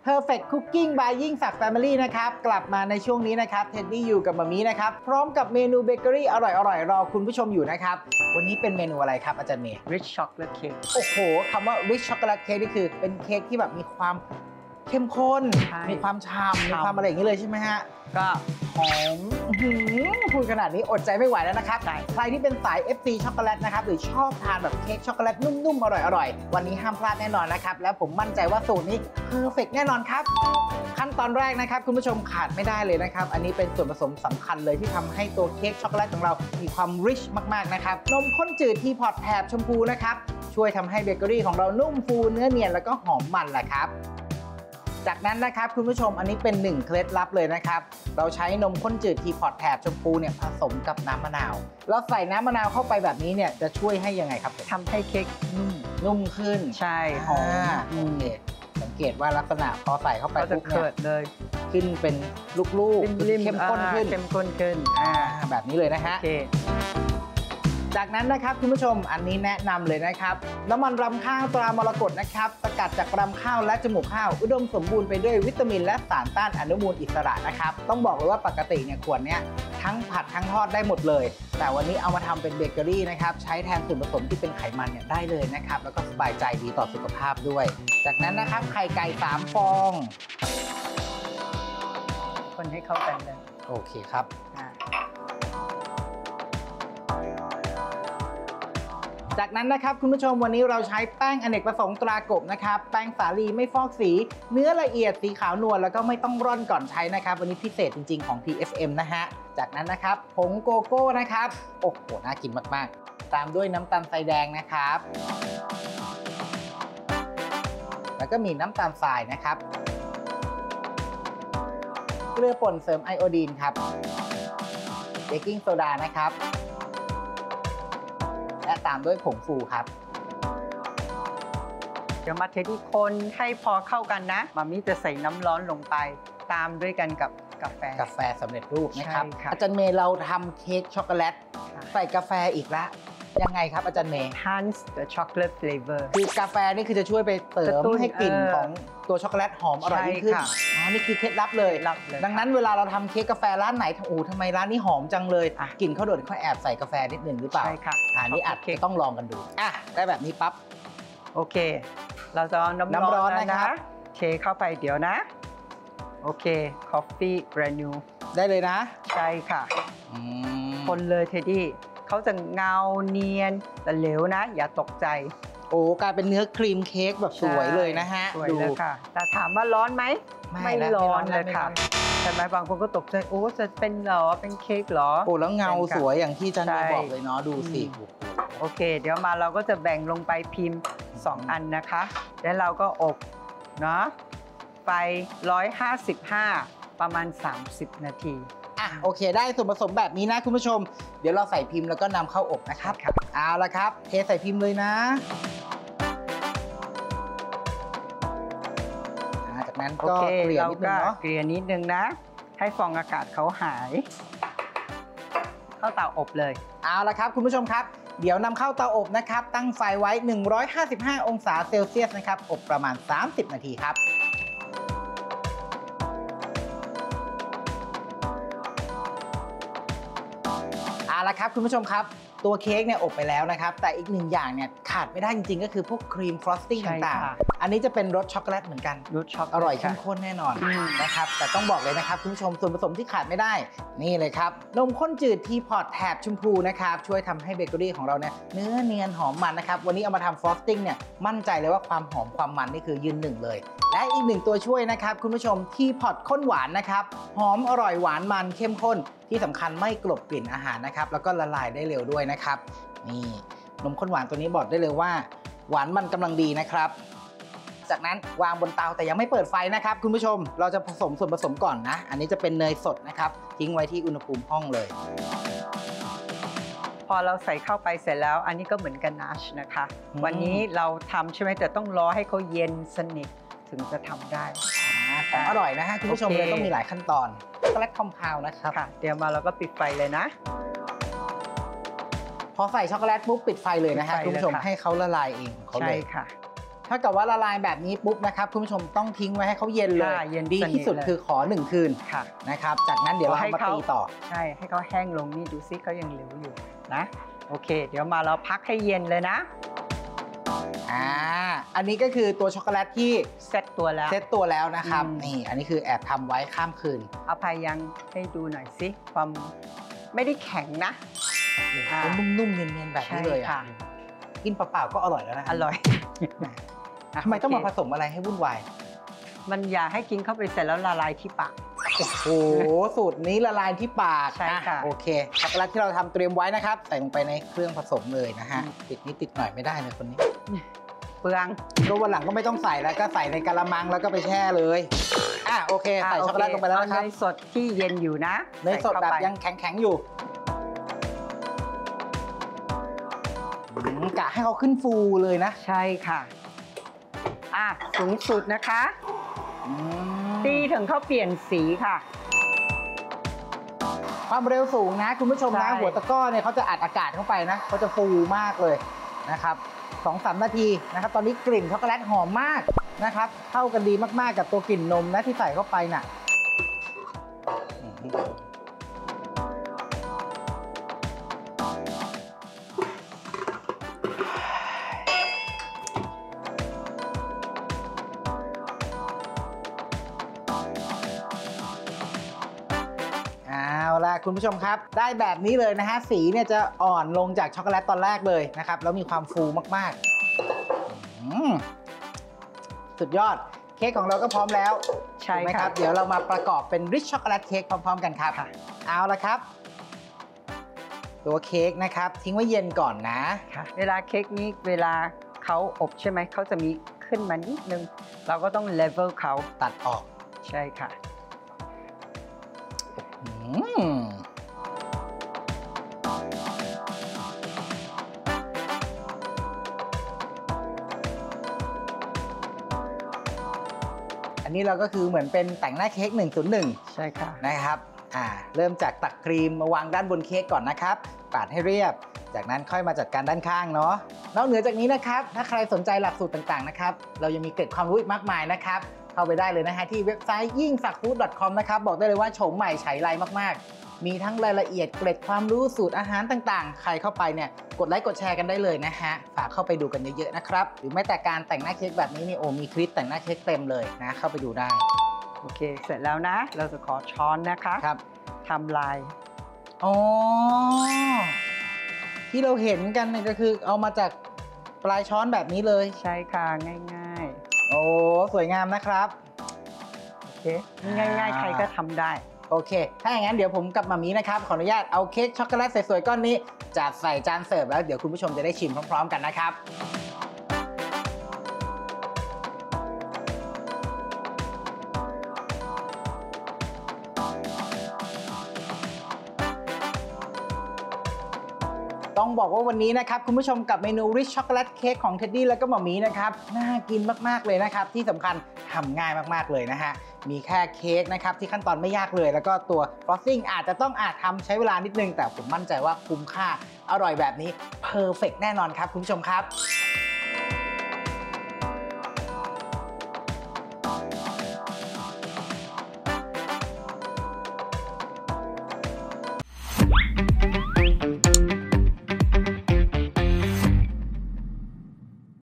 Perfect Cooking by ยิ่งศักดิ์ Family นะครับกลับมาในช่วงนี้นะครับเท็ดดี้อยู่กับมามีนะครับพร้อมกับเมนูเบเกอรี่อร่อยๆรอคุณผู้ชมอยู่นะครับวันนี้เป็นเมนูอะไรครับอาจารย์เมย์ Rich Chocolate Cake โอ้โหคำว่า Rich Chocolate Cake นี่คือเป็นเค้กที่แบบมีความเข้มข้นมีความฉ่ำมีความอะไรอย่างนี้เลยใช่ไหมฮะก็หอมพูดขนาดนี้อดใจไม่ไหวแล้วนะครับใครที่เป็นสาย FC ช็อกโกแลตนะครับหรือชอบทานแบบเค้กช็อกโกแลตนุ่มๆอร่อยๆวันนี้ห้ามพลาดแน่นอนนะครับแล้วผมมั่นใจว่าสูตรนี้เพอร์เฟกต์แน่นอนครับขั้นตอนแรกนะครับคุณผู้ชมขาดไม่ได้เลยนะครับอันนี้เป็นส่วนผสมสำคัญเลยที่ทำให้ตัวเค้กช็อกโกแลตของเรามีความริชมากๆนะครับนมข้นจืดทีพอตแถบชมพูนะครับช่วยทำให้เบเกอรี่ของเรานุ่มฟูเนื้อเนียนแล้วก็หอมมันแหละครับจากนั้นนะครับคุณผู้ชมอันนี้เป็น1เคล็ดลับเลยนะครับเราใช้นมข้นจืดทีพอตแถบชมพูเนี่ยผสมกับน้ำมะนาวแล้วใส่น้ำมะนาวเข้าไปแบบนี้เนี่ยจะช่วยให้ยังไงครับทำให้เค้กนุ่มขึ้นใช่หอมโอเคสังเกตว่าลักษณะพอใส่เข้าไปปุ๊บเนี่ยเลยขึ้นเป็นลูกๆเข้มข้นขึ้นแบบนี้เลยนะฮะจากนั้นนะครับคุณผู้ชมอันนี้แนะนำเลยนะครับน้ำมันรำข้าวตรามรกตนะครับสกัดจากรำข้าวและจมูกข้าวอุดมสมบูรณ์ไปด้วยวิตามินและสารต้านอนุมูลอิสระนะครับต้องบอกเลยว่าปกติเนี่ยขวดเนี้ยทั้งผัดทั้งทอดได้หมดเลยแต่วันนี้เอามาทำเป็นเบเกอรี่นะครับใช้แทนส่วนผสมที่เป็นไขมันเนี่ยได้เลยนะครับแล้วก็สบายใจดีต่อสุขภาพด้วยจากนั้นนะครับไข่ไก่3 ฟองคนให้เข้ากันเลยโอเคครับจากนั้นนะครับคุณผู้ชมวันนี้เราใช้แป้งอเนกประสงค์ตรากบนะครับแป้งสาลีไม่ฟอกสีเนื้อละเอียดสีขาวนวลแล้วก็ไม่ต้องร่อนก่อนใช้นะครับวันนี้พิเศษจริงๆของ TFM นะฮะจากนั้นนะครับผงโกโก้นะครับโอ้โหน่ากินมากๆตามด้วยน้ำตาลทรายแดงนะครับแล้วก็มีน้ำตาลทรายนะครับเกลือป่นเสริมไอโอดีนครับเบกกิ้งโซดานะครับและตามด้วยผงฟูครับเดี๋ยวมาเทที่คนให้พอเข้ากันนะมามิจะใส่น้ำร้อนลงไปตามด้วยกันกับกาแฟสำเร็จรูปนะครับอาจารย์เมย์เราทำเค้กช็อกโกแลตใส่กาแฟอีกแล้วยังไงครับอาจารย์เมย์ Enhance the chocolate flavor คือกาแฟนี่คือจะช่วยไปเสริมให้กลิ่นของตัวช็อกโกแลตหอมอร่อยขึ้นนี่คือเคล็ดลับเลยดังนั้นเวลาเราทำเค้กกาแฟร้านไหนโอ้ทำไมร้านนี้หอมจังเลยกลิ่นเขาโดดเขาแอบใส่กาแฟนิดนึงหรือเปล่าใช่ค่ะอันนี้อาจจะต้องลองกันดูได้แบบนี้ปั๊บโอเคเราจะเอาน้ำร้อนนะครับเทเข้าไปเดี๋ยวนะโอเค coffee granule ได้เลยนะใช่ค่ะคนเลยเทดดี้เขาจะเงาเนียนแต่เหลวนะอย่าตกใจโอ้กลายเป็นเนื้อครีมเค้กแบบสวยเลยนะฮะสวยเลยค่ะแต่ถามว่าร้อนไหมไม่ร้อนเลยค่ะแต่บางคนก็ตกใจโอ้จะเป็นหรอเป็นเค้กหรอโอ้แล้วเงาสวยอย่างที่จันบอกเลยเนาะดูสิโอเคเดี๋ยวมาเราก็จะแบ่งลงไปพิมพ์2 อันนะคะแล้วเราก็อบเนาะไฟ155ประมาณ30 นาทีโอเคได้ส่วนผสมแบบนี้นะคุณผู้ชมเดี๋ยวเราใส่พิมพ์แล้วก็นำเข้าอบนะครับเอาละครับเทใส่พิมพ์เลยนะจากนั้นก็เกลี่ยนิดนึงเนาะเกลี่ยนิดนึงนะให้ฟองอากาศเขาหายเข้าเตาอบเลยเอาละครับคุณผู้ชมครับเดี๋ยวนำเข้าเตาอบนะครับตั้งไฟไว้155 องศาเซลเซียสนะครับอบประมาณ30 นาทีครับเอาละครับคุณผู้ชมครับตัวเค้กเนี่ยอบไปแล้วนะครับแต่อีก1อย่างเนี่ยขาดไม่ได้จริงๆก็คือพวกครีมฟรอสติ้งต่างๆอันนี้จะเป็นรสช็อกโกแลตเหมือนกันรสช็อกอร่อยเข้มข้นแน่นอนนะครับแต่ต้องบอกเลยนะครับคุณผู้ชมส่วนผสมที่ขาดไม่ได้นี่เลยครับนมข้นจืดทีพอตแถบชมพูนะครับช่วยทำให้เบเกอรี่ของเราเนี่ยเนื้อเนียนหอมมันนะครับวันนี้เอามาทำฟรอสติ้งเนี่ยมั่นใจเลยว่าความหอมความมันนี่คือยืนหนึ่งเลยและอีก1ตัวช่วยนะครับคุณผู้ชมทีพอตข้นหวานนะครับหอมอร่อยหวานมันเข้มข้นที่สำคัญไม่กลบกลิ่นอาหารนะครับแล้วก็ละลายได้เร็วด้วยนะครับนี่นมข้นหวานตัวนี้บอกได้เลยว่าหวานมันกำลังดีนะครับจากนั้นวางบนเตาแต่ยังไม่เปิดไฟนะครับคุณผู้ชมเราจะผสมส่วนผสมก่อนนะอันนี้จะเป็นเนยสดนะครับทิ้งไว้ที่อุณหภูมิห้องเลยพอเราใส่เข้าไปเสร็จแล้วอันนี้ก็เหมือนกันนัชนะคะวันนี้เราทำใช่ไหมแต่ต้องรอให้เขาเย็นสนิทถึงจะทำได้ของอร่อยนะฮะคุณผู้ชมเลยต้องมีหลายขั้นตอนช็อกโกแลตคอมเพลด์นะครับเดี๋ยวมาเราก็ปิดไฟเลยนะพอใส่ช็อกโกแลตปุ๊บปิดไฟเลยนะฮะคุณผู้ชมให้เขาละลายเองเขาเลยค่ะถ้าเกิดว่าละลายแบบนี้ปุ๊บนะครับคุณผู้ชมต้องทิ้งไว้ให้เขาเย็นเลยเย็นดีที่สุดสนิทเลยคือขอ1 คืนค่ะนะครับจากนั้นเดี๋ยวเราเอามาตีต่อใช่ให้เขาแห้งลงนี่ดูซิเขายังเหลวอยู่นะโอเค เดี๋ยวมาเราพักให้เย็นเลยนะอันนี้ก็คือตัวช็อกโกแลตที่เซตตัวแล้วเซตตัวแล้วนะครับอืมนี่อันนี้คือแอบทำไว้ข้ามคืนเอาพายังให้ดูหน่อยสิความไม่ได้แข็งนะนุ่มๆเนียนๆแบบนี้เลยค่ะกินเปล่าๆก็อร่อยแล้วนะอร่อยทำไมต้องมาโเคผสมอะไรให้วุ่นวายมันอยากให้กินเข้าไปเสร็จแล้วละลายที่ปากโอ้โหสูตรนี้ละลายที่ปากใช่ค่ะโอเคช็อกโกแลตที่เราทำเตรียมไว้นะครับใส่ลงไปในเครื่องผสมเลยนะฮะติดนิดติดหน่อยไม่ได้เลยคนนี้เปลืองก็วันหลังก็ไม่ต้องใส่แล้วก็ใส่ในกะละมังแล้วก็ไปแช่เลยโอเคใส่ช็อกโกแลตลงไปแล้วนะครับเอาเนยสดที่เย็นอยู่นะเนยสดใเข้าแบบไปยังแข็งๆอยู่กะให้เขาขึ้นฟูเลยนะใช่ค่ะสูงสุดนะคะตีถึงเขาเปลี่ยนสีค่ะความเร็วสูงนะคุณผู้ชมนะใช่หัวตะกร้อเนี่ยเขาจะอัดอากาศเข้าไปนะเขาจะฟูมากเลยนะครับ2-3 นาทีนะครับตอนนี้กลิ่นช็อกโกแลตหอมมากนะครับเข้ากันดีมากๆกับตัวกลิ่นนมนะที่ใส่เข้าไปน่ะเอาล่ะคุณผู้ชมครับได้แบบนี้เลยนะฮะสีเนี่ยจะอ่อนลงจากช็อกโกแลตตอนแรกเลยนะครับแล้วมีความฟูมากๆสุดยอดเค้กของเราก็พร้อมแล้วใช่ถูกไหมคค่ะรับเดี๋ยวเรามาประกอบเป็นริชช็อกโกแลตเค้กพร้อมๆกันครับค่ะเอาละครับ ตัวเค้กนะครับทิ้งไว้เย็นก่อนนะค่ะเวลาเค้กนี้เวลาเขาอบใช่ไหมเขาจะมีขึ้นมานิดนึง เราก็ต้องเลเวลเขาตัดออกใช่ค่ะอืมอันนี้เราก็คือเหมือนเป็นแต่งหน้าเค้ก101 ใช่ค่ะนะครับเริ่มจากตักครีมมาวางด้านบนเค้กก่อนนะครับปาดให้เรียบ จากนั้นค่อยมาจัดการด้านข้างเนาะนอกเหนือจากนี้นะครับถ้าใครสนใจหลักสูตรต่างๆนะครับเรายังมีเกร็ดความรู้อีกมากมายนะครับเข้าไปได้เลยนะฮะที่เว็บไซต์ยิ่งสักฟู้ด .com นะครับบอกได้เลยว่าโฉมใหม่ไฉไลมากๆมีทั้งรายละเอียดเกร็ดความรู้สูตรอาหารต่างๆ ใครเข้าไปเนี่ยกดไลค์กดแชร์กันได้เลยนะฮะฝากเข้าไปดูกันเยอะๆนะครับหรือแม้แต่การแต่งหน้าเค้กแบบนี้นี่มีคลิปแต่งหน้าเค้กเต็มเลยนะเข้าไปดูได้โอเค เสร็จแล้วนะ เราจะขอช้อนนะคะครับทำลายอ๋อที่เราเห็นกันเนี่ยก็คือเอามาจากปลายช้อนแบบนี้เลยใช่ค่ะง่ายโอ้สวยงามนะครับๆ โอเค ง่ายๆ ใครก็ทำได้โอเค ถ้าอย่างนั้นเดี๋ยวผมกับมามีนะครับขออนุญาตเอาเค้กช็อกโกแลตสวยๆก้อนนี้จัดใส่จานเสิร์ฟแล้วเดี๋ยวคุณผู้ชมจะได้ชิมพร้อมๆกันนะครับต้องบอกว่าวันนี้นะครับคุณผู้ชมกับเมนูริชช็อกโกแลตเค้กของเท็ดดี้แล้วก็หม่อมีนะครับน่ากินมากๆเลยนะครับที่สำคัญทำง่ายมากๆเลยนะฮะมีแค่เค้กนะครับที่ขั้นตอนไม่ยากเลยแล้วก็ตัวฟรอสติ้งอาจจะต้องทำใช้เวลานิดนึงแต่ผมมั่นใจว่าคุ้มค่าอร่อยแบบนี้เพอร์เฟกแน่นอนครับคุณผู้ชมครับ